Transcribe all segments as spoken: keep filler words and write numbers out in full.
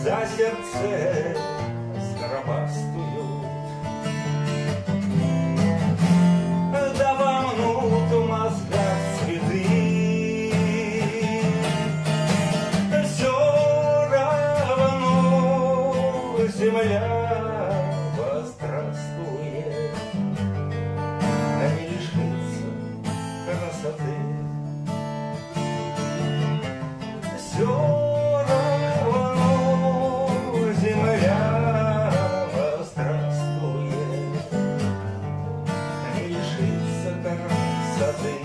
за сердце сгробастуют. Да вомнут в мозгах цветы, все равно земля вострастует, а не лишится красоты. Все равно земля вострастует, не лишится красоты.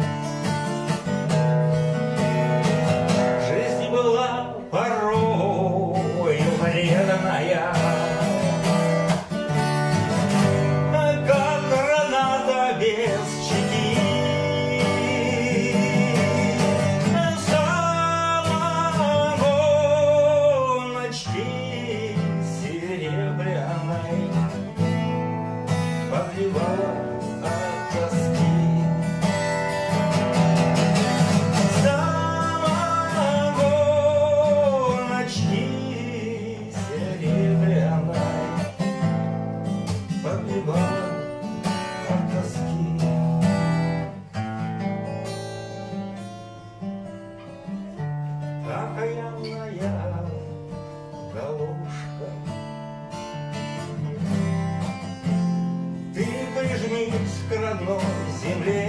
Жизнь была порою преданная, как граната без чеки. Серебряной подливала от тоски. Самогоночки серебряной подливала от тоски. Окаянная голубушка, ты прижмись к родной земле.